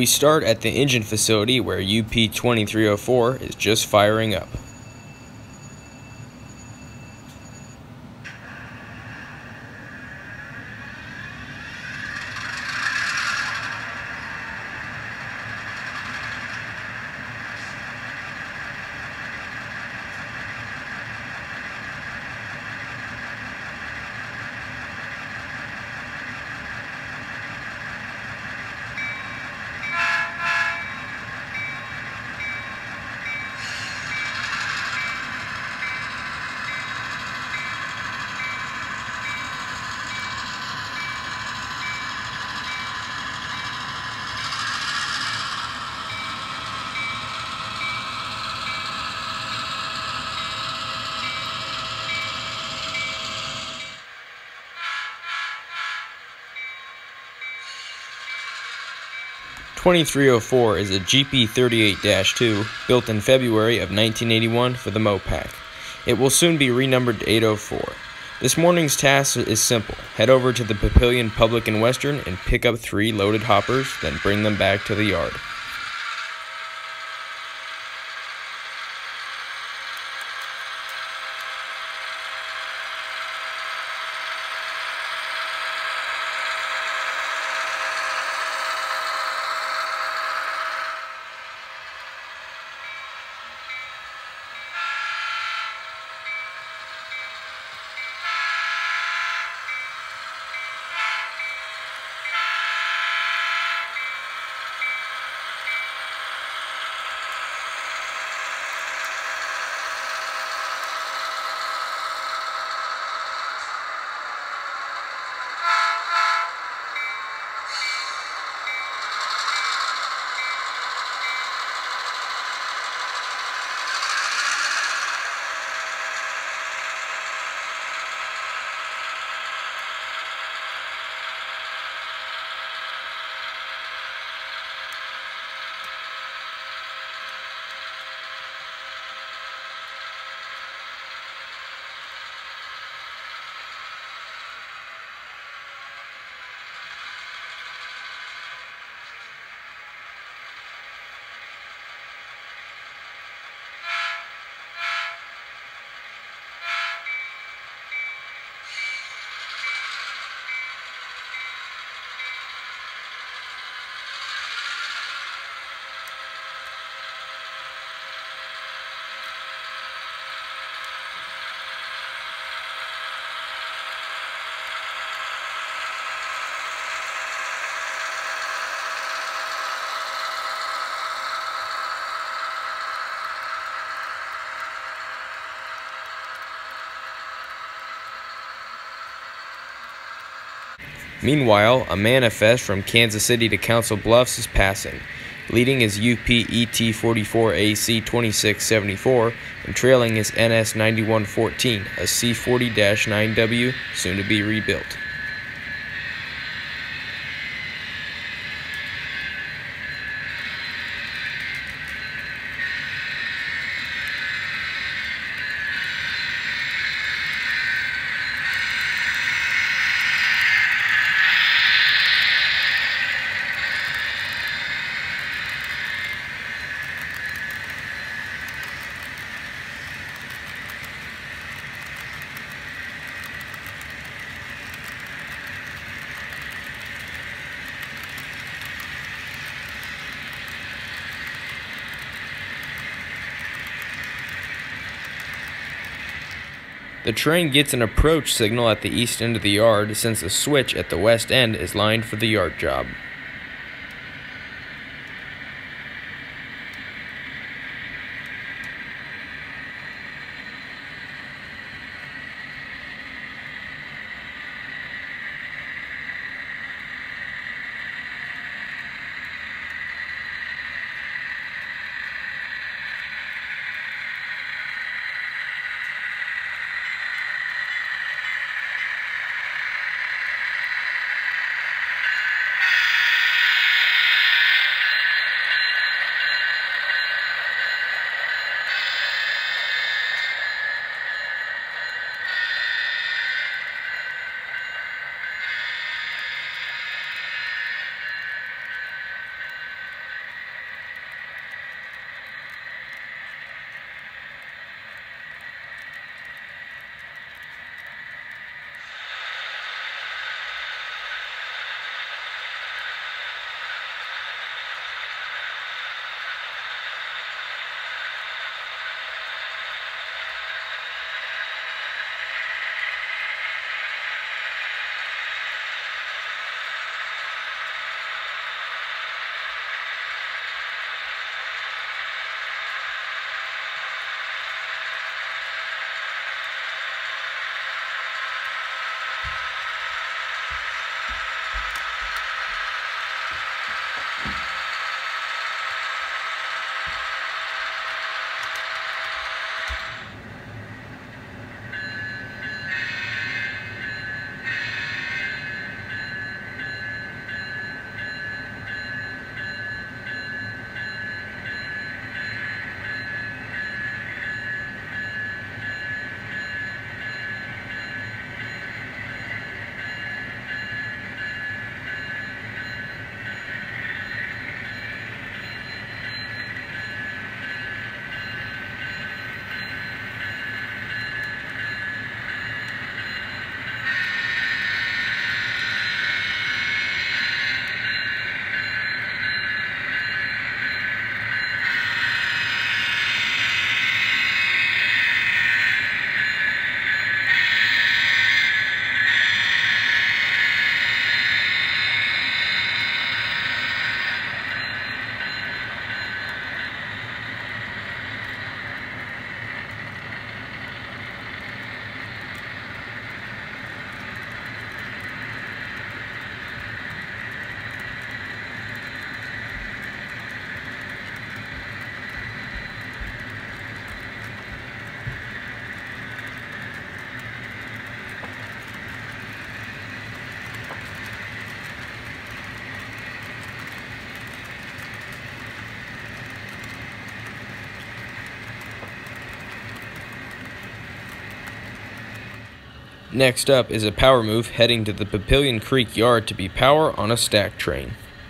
We start at the engine facility where UP-2304 is just firing up. UP-2304 is a GP38-2 built in February of 1981 for the Mopac. It will soon be renumbered to 804. This morning's task is simple. Head over to the Papillion Public and Western and pick up 3 loaded hoppers, then bring them back to the yard. Meanwhile, a manifest from Kansas City to Council Bluffs is passing. Leading is UP ET44AC 2674 and trailing is NS 9114, a C40-9W, soon to be rebuilt. The train gets an approach signal at the east end of the yard since the switch at the west end is lined for the yard job. Next up is a power move heading to the Papillion Creek yard to be power on a stack train.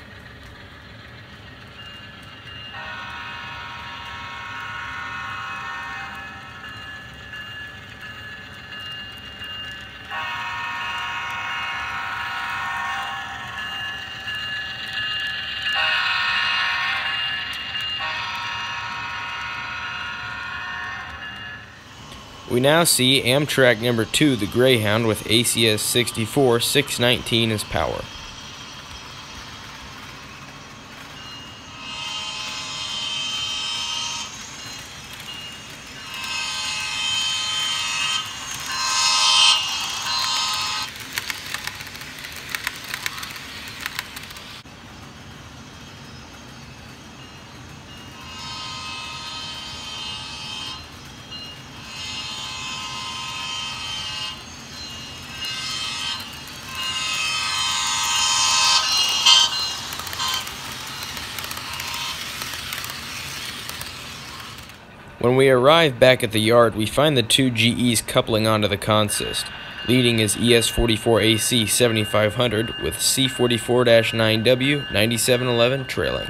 We now see Amtrak number 2, the Greyhound, with ACS 64 619 as power. When we arrive back at the yard, we find the two GEs coupling onto the consist. Leading is ES44AC 7500 with C44-9W 9711 trailing.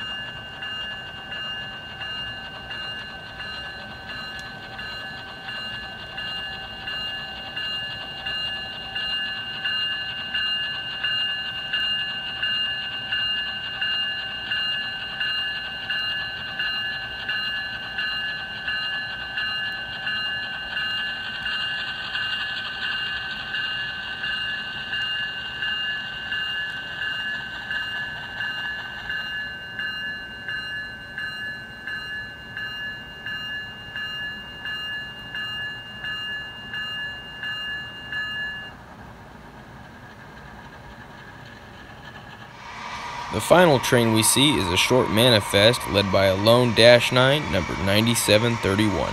The final train we see is a short manifest led by a lone Dash 9, number 9731.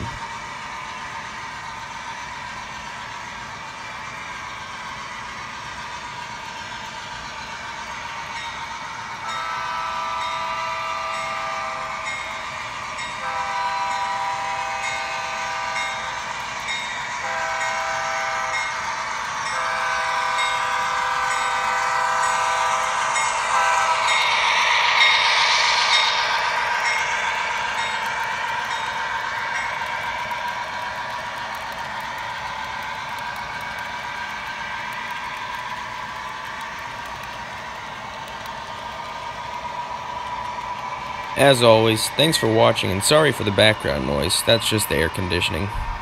As always, thanks for watching and sorry for the background noise, that's just the air conditioning.